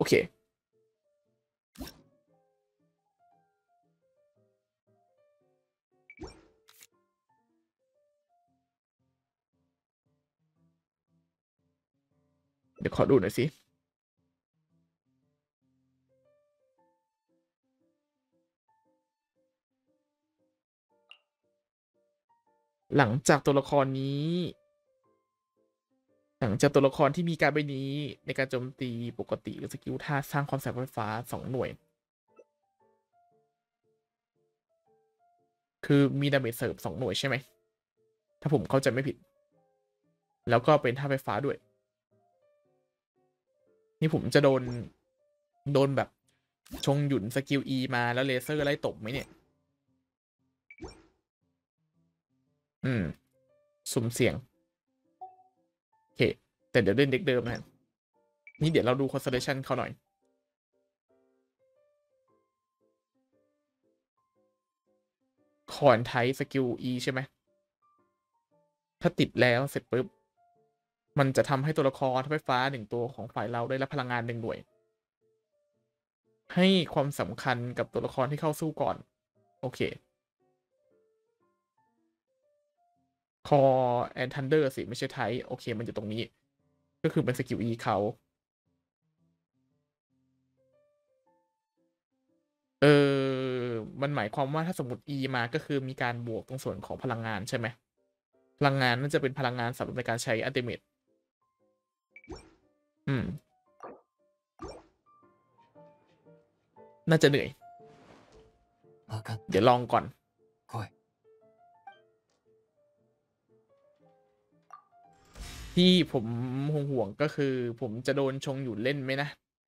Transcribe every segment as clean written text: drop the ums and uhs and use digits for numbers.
โอเคเดี๋ยวขอดูหน่อยสิหลังจากตัวละครนี้ หลังจากตัวละครที่มีการใบนี้ในการโจมตีปกติหรือสกิลท่าสร้างความแสงไฟฟ้า2 หน่วย คือมีดาเมจเสริม2 หน่วยใช่ไหม ถ้าผมเข้าใจไม่ผิด แล้วก็เป็นท่าไฟฟ้าด้วย นี่ผมจะโดนแบบชงหยุนสกิล E มาแล้วเลเซอร์ไล่ตบไหมเนี่ย สุ่มเสี่ยง โอเค แต่เดี๋ยวเล่นเด็กเดิมนะนี่เดี๋ยวเราดู constellation เขาหน่อยคอนไทสกิล E ใช่ไหม ถ้าติดแล้วเสร็จปุ๊บ มันจะทำให้ตัวละครไฟฟ้า1 ตัวของฝ่ายเราได้รับพลังงาน1 หน่วย ให้ความสำคัญกับตัวละครที่เข้าสู้ก่อน โอเค คอแอนทันเดอร์สิ ไม่ใช่ไทโอเค มันอยู่ตรงนี้ ก็คือเป็นสกิล E เขา มันหมายความว่าถ้าสมมติ E มาก็คือมีการบวกตรงส่วนของพลังงานใช่ไหม พลังงานน่าจะเป็นพลังงานสำหรับในการใช้อัลติเมทน่าจะเหนื่อย เดี๋ยวลองก่อน ที่ผมห่วงก็คือผมจะโดนชงอยู่เล่นไหมนะ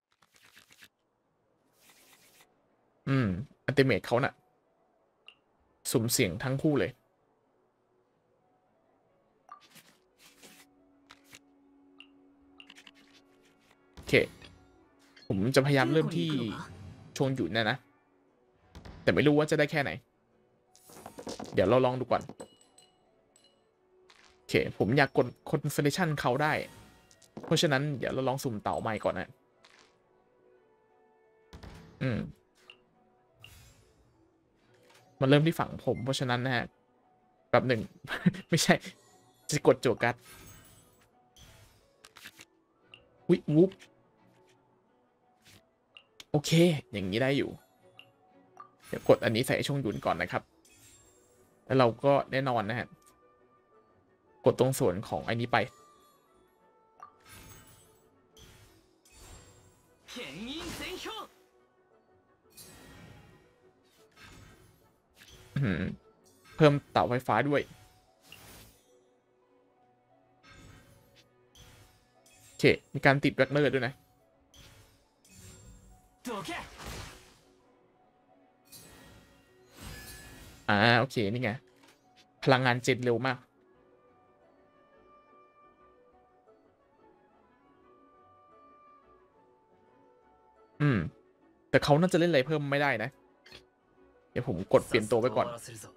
อัลติเมทเขาน่ะ สุ่มเสี่ยงทั้งคู่เลย โอเค ผมจะพยายามเริ่มที่ชงอยู่นะ แต่ไม่รู้ว่าจะได้แค่ไหน เดี๋ยวเราลองดูก่อน โอเค ผมอยากกด Constellation เขาได้ เพราะฉะนั้นเดี๋ยวเราลองสุ่มเต่าใหม่ก่อนนะ มันเริ่มที่ฝั่งผม เพราะฉะนั้นนะฮะแบบหนึ่ง ไม่ใช่ จะกดโจกัสวิวุบโอเค อย่างนี้ได้อยู่ เดี๋ยวกดอันนี้ใส่ช่วงหยุนก่อนนะครับ แล้วเราก็แน่นอนนะฮะ กดตรงส่วนของไอ้นี้ไป เพิ่มเต่าไฟฟ้าด้วย โอเค มีการติดแว็กเนอร์ด้วยนะ โอเค นี่ไง พลังงานเจ็ดเร็วมาก แต่เขาน่าจะเล่นอะไรเพิ่มไม่ได้นะ เดี๋ยวผมกดเปลี่ยนตัวไปก่อน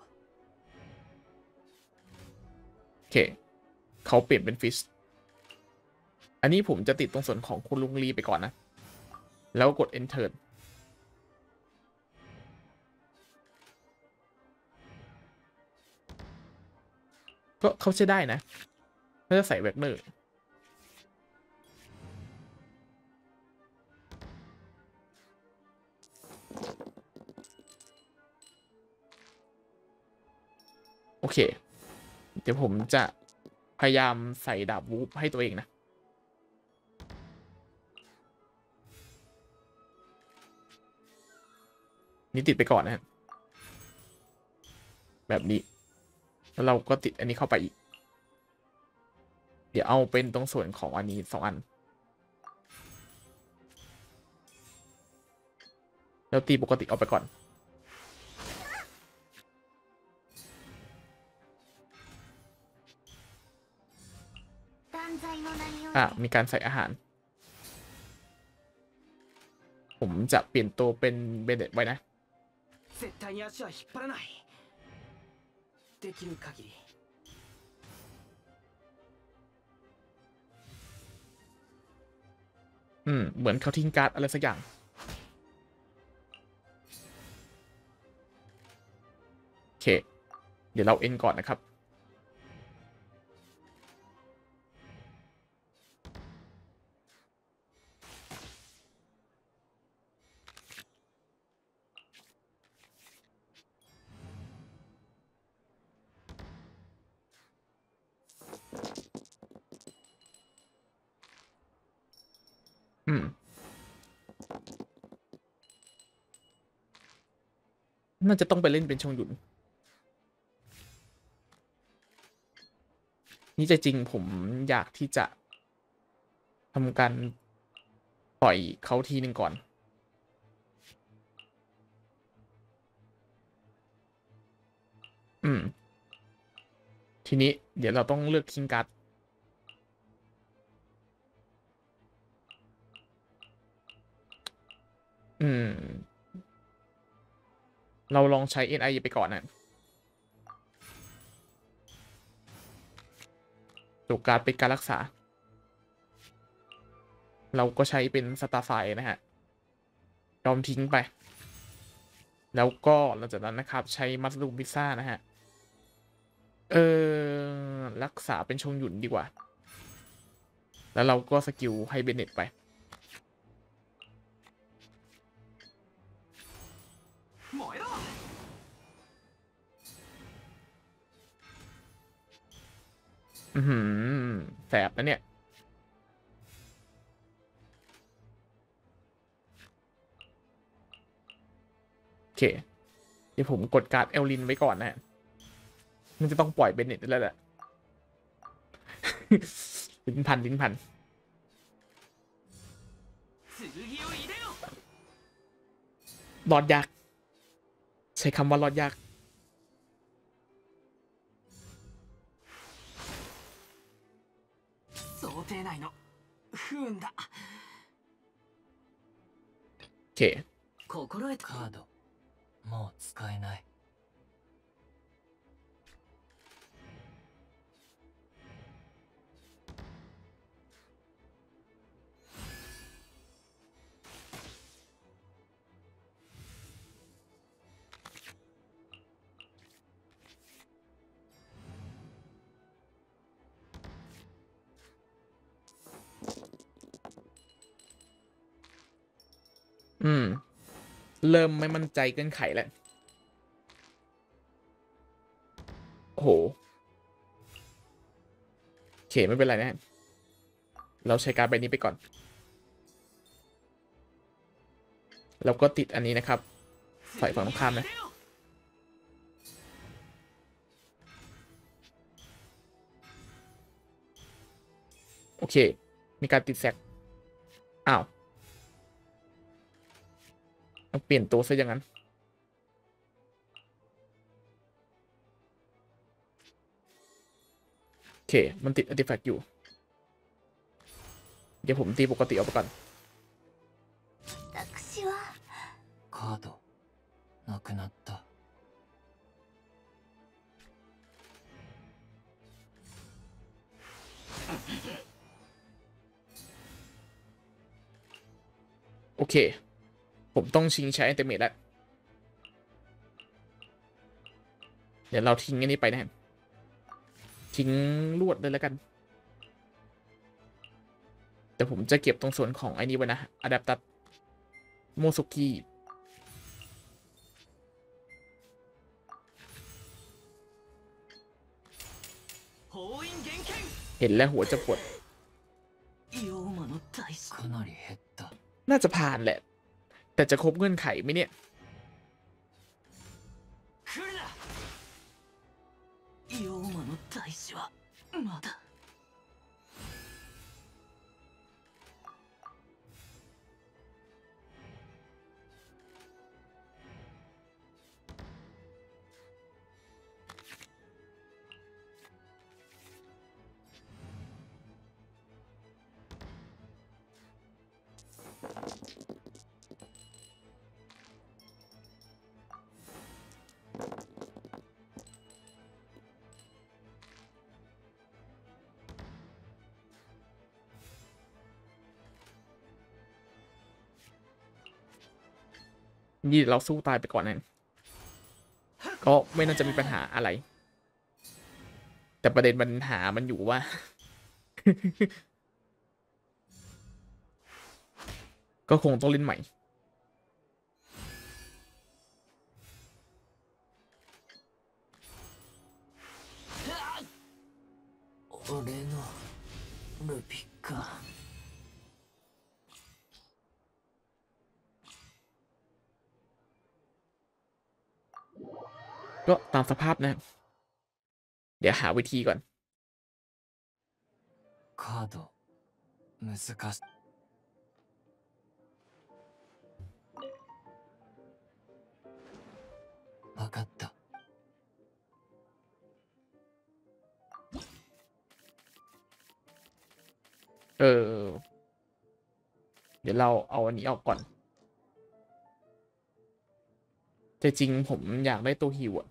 โอเค เขาเปลี่ยนเป็นฟิช อันนี้ผมจะติดตรงส่วนของคุณลุงลีไปก่อนนะ แล้วกด enter ก็เขาใช้ได้นะถ้าจะใส่แว็กเนอร์โอเค เดี๋ยวผมจะพยายามใส่ดาบวูฟให้ตัวเองนะ นี่ติดไปก่อนนะฮะแบบนี้ แล้วเราก็ติดอันนี้เข้าไปอีก เดี๋ยวเอาเป็นตรงส่วนของอันนี้2 อัน แล้วตีปกติเอาไปก่อน มีการใส่อาหาร ผมจะเปลี่ยนตัวเป็นเบเดตไว้นะเหมือนเขาทิ้งการ์ดอะไรสักอย่างโอเคเดี๋ยวเราเอ็นก่อนนะครับน่าจะต้องไปเล่นเป็นชงหยุนนี่ใจจริงผมอยากที่จะทำการปล่อยเขาทีหนึ่งก่อนทีนี้เดี๋ยวเราต้องเลือกทิ้งการ์ดเราลองใช้ NI ไปก่อนนะตัวการ์ดเป็นการรักษาเราก็ใช้เป็นสตาร์ไฟนะฮะยอมทิ้งไปแล้วก็หลังจากนั้นนะครับใช้มัสลูมพิซซ่านะฮะรักษาเป็นชงหยุนดีกว่าแล้วเราก็สกิลให้เบเน็ตไปแสบนะเนี่ยโอเคเดี๋ยวผมกดการ์ดเอลลินไว้ก่อนนะฮะมันจะต้องปล่อยเบเน็ตแล้วแหละ ลิ้นพันรอดยากใช้คำว่ารอดยากโอเคカードもう使えないเริ่มไม่มั่นใจเกินไขแล้วโอ้โหโอเคไม่เป็นไรนะเราใช้การ์ดใบนี้ไปก่อนเราก็ติดอันนี้นะครับฝ่ายฝั่งตรงข้ามนะโอเคมีการติดแซกอ้าวต้องเปลี่ยนตัวซะอย่างนั้นโอเคมันติดอาร์ติแฟกต์อยู่เดี๋ยวผมตีปกติเอาไปก่อนカードなくなったโอเคผมต้องชิงใช้อันเตเมทแล้วเดี๋ยวเราทิ้งอันนี้ไปนะทิ้งลวดเลยแล้วกันแต่ผมจะเก็บตรงส่วนของไอ้นี้ไว้นะอะแดปตัดโมซุกิเห็นแล้วหัวจะปวดน่าจะผ่านแหละ แต่จะครบเงื่อนไขไหมเนี่ยนี่เราสู้ตายไปก่อนนั้นก็ไม่น่าจะมีปัญหาอะไร แต่ประเด็นปัญหามันอยู่ว่า ก็คงต้องเล่นใหม่俺のルピか。 ก็ตามสภาพนะ เดี๋ยวหาวิธีก่อนカード難し分かった。 เดี๋ยวเราเอาอันนี้ออกก่อน แต่จริงผมอยากได้ตัวฮิวอ่ะ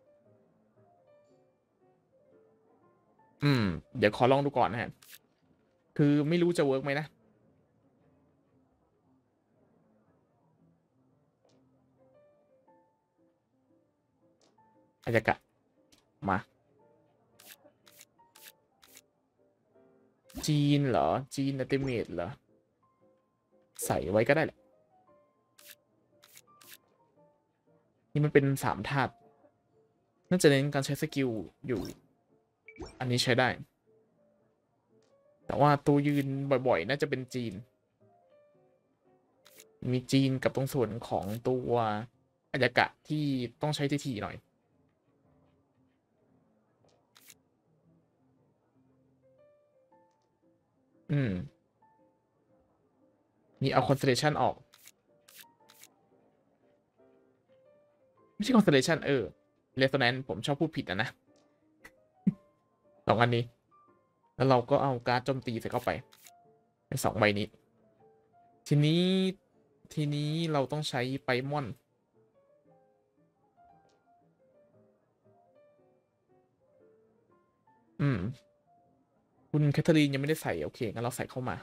เดี๋ยวขอลองดูก่อนนะฮะ คือไม่รู้จะเวิร์กไหมนะ อายากะ มา จีนเหรอ จีนอัลติเมทเหรอ ใส่ไว้ก็ได้แหละ นี่มันเป็น3 ธาตุ น่าจะเน้นการใช้สกิลอยู่ อันนี้ใช้ได้ แต่ว่าตัวยืนบ่อยๆ น่าจะเป็นจีน มีจีนกับตรงส่วนของตัวอายากะที่ต้องใช้ทีๆหน่อย นี่เอา constellation ออก ไม่ใช่ constellation resonance ผมชอบพูดผิดนะ 2 อันนี้ แล้วเราก็เอาการ์ดโจมตีใส่เข้าไปใน2 ใบนี้ ทีนี้เราต้องใช้ไปมอน คุณแคทเธอรีนยังไม่ได้ใส่ โอเค งั้นเราใส่เข้ามา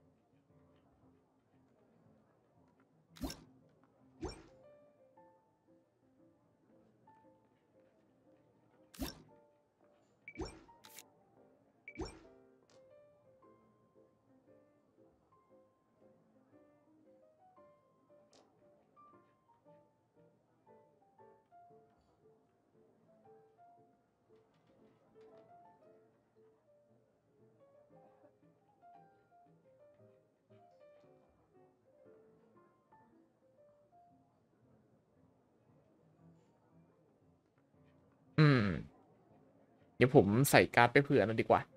เดี๋ยวผมใส่การ์ดไปเผื่อนั่นดีกว่า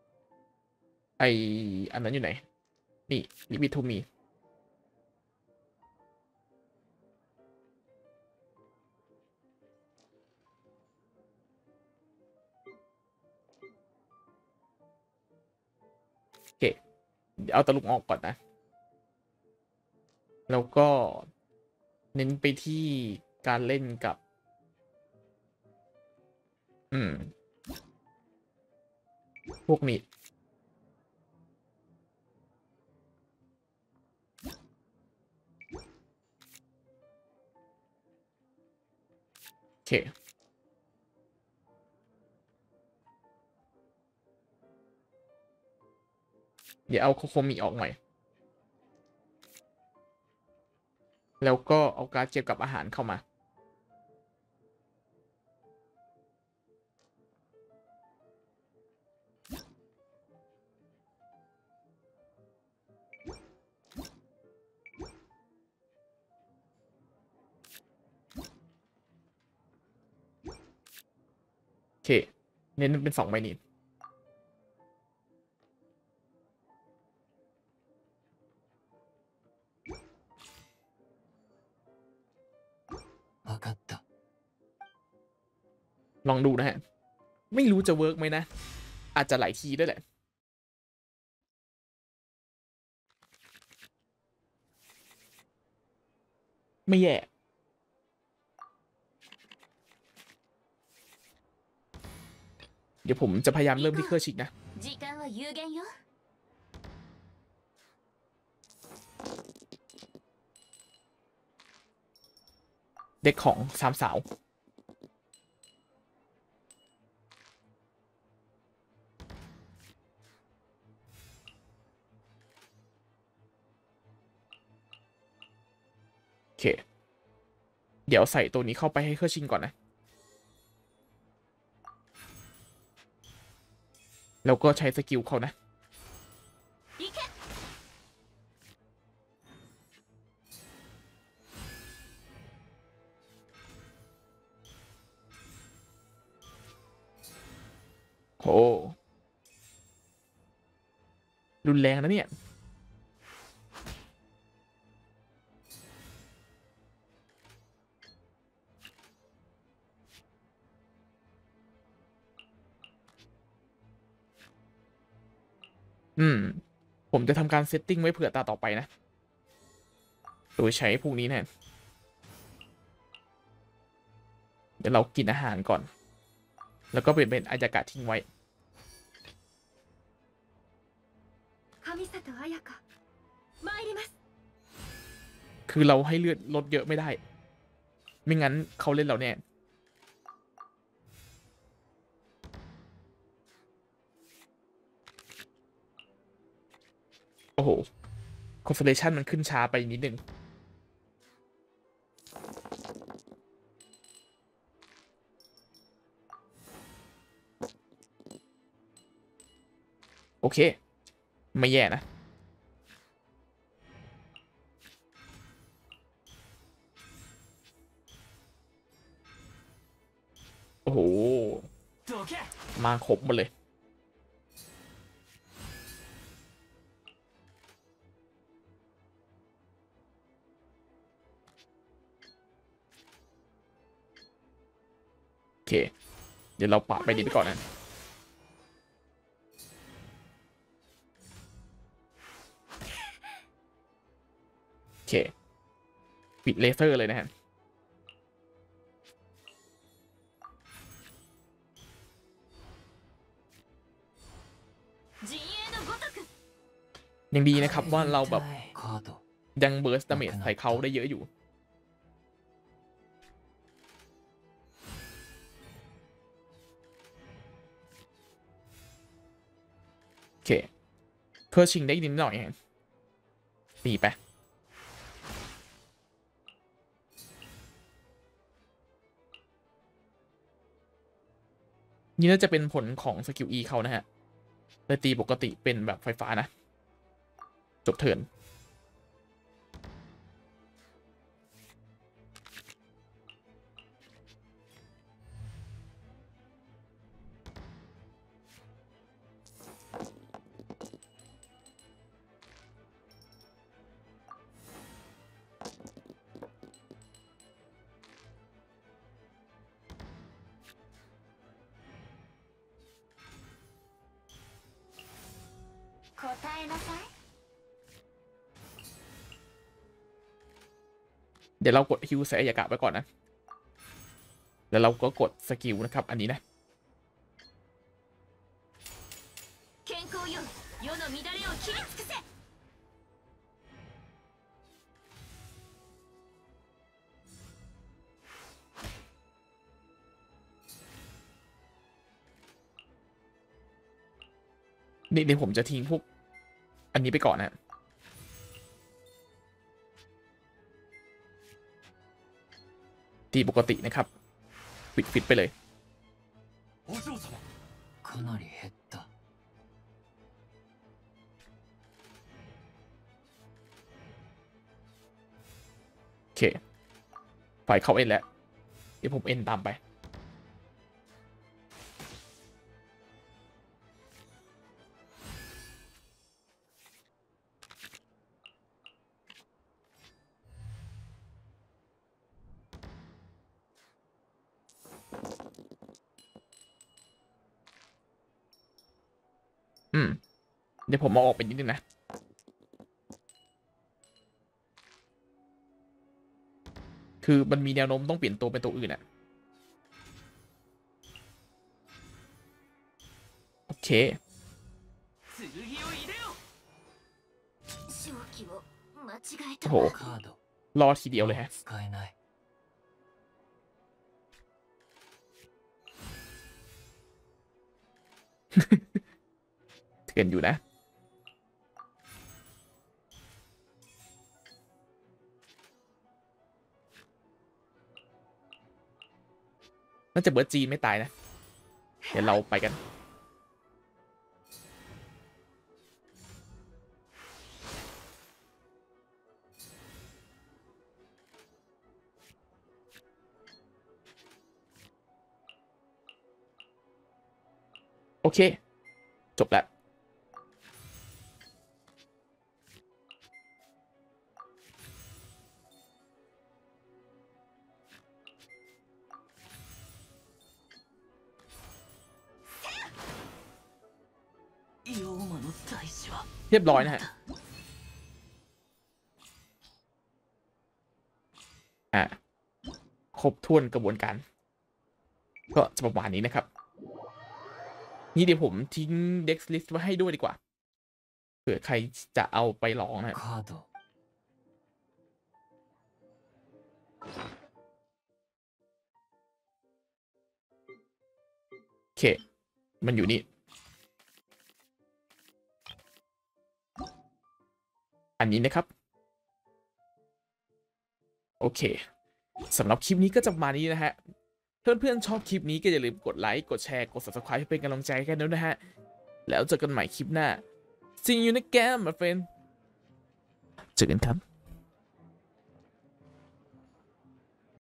อันนั้นอยู่ไหน นี่ลิมิทูมี โอเค เดี๋ยวเอาตะลุกออกก่อนนะ แล้วก็เน้นไปที่การเล่นกับ พวกนี้ โอเค เดี๋ยวเอาโคโคมิออกหน่อย แล้วก็เอาการ์ดเกี่ยวกับอาหารเข้ามา โอเค เน้นเป็น2 ใบนี้分かった。 ลองดูนะฮะ ไม่รู้จะเวิร์กไหมนะ อาจจะหลายทีด้วยแหละ ไม่แย่ เดี๋ยวผมจะพยายามเริ่มที่เครื่องชิกนะ時間は有限よ。 เด็กของสามสาวโอเคเดี๋ยวใส่ตัวนี้เข้าไปให้เครื่องชิงก่อนนะแล้วก็ใช้สกิลเขานะโหรุนแรงนะเนี่ยผมจะทำการเซตติ้งไว้เผื่อตาต่อไปนะโดยใช้พวกนี้เนี่ยเดี๋ยวเรากินอาหารก่อนแล้วก็เปลี่ยนเป็นอายากะทิ้งไว้คือเราให้เลือดลดเยอะไม่ได้ไม่งั้นเขาเล่นเราแน่โอ้โหคอนเซเลชันมันขึ้นช้าไปนิดนึงโอเคไม่แย่นะโอ้โหมาครบหมดเลยโอเคเดี๋ยวเราปะไปดีไปก่อนนะโอเคปิดเลเซอร์เลยนะฮะยังดีนะครับว่าเราแบบยังเบิร์สดาเมจใส่เขาได้เยอะอยู่โอเคเพื่อชิงได้นิดหน่อยตีไปนี่น่าจะเป็นผลของสกิล E เขานะฮะเลยตีปกติเป็นแบบไฟฟ้านะจบเทิร์นเดี๋ยวเรากดฮิวใส่อายากะไปก่อนนะแล้วเราก็กดสกิลนะครับอันนี้นะนี่เดี๋ยวผมจะทิ้งพวกอันนี้ไปก่อนนะตีปกตินะครับปิดฟิตไปเลยโอเคฝ่ายเขาเอ็นแล้วเดี๋ยวผมเอ็นตามไปเดี๋ยวผมเอาออกไปนิดนึงนะคือมันมีแนวโน้มต้องเปลี่ยนตัวเป็นตัวอื่นอ่ะโอเคโอ้โหรอทีเดียวเลยฮะเถื่อนอยู่นะน่าจะเบิร์ดจีนไม่ตายนะ เดี๋ยวเราไปกันโอเคจบแล้วเรียบร้อยนะฮะครบถ้วนกระบวนการก็จะประมาณนี้นะครับ นี่เดี๋ยวผมทิ้ง Dex List ไว้ให้ด้วยดีกว่าเผื่อใครจะเอาไปลองนะโอเคมันอยู่นี่อันนี้นะครับโอเคสำหรับคลิปนี้ก็จะประมาณนี้นะฮะเพื่อนๆชอบคลิปนี้ก็อย่าลืมกดไลค์กดแชร์กด Subscribe ให้เป็นกำลังใจกันด้วยนะฮะแล้วเจอกันใหม่คลิปหน้า See you next time my friend เจอกันครับ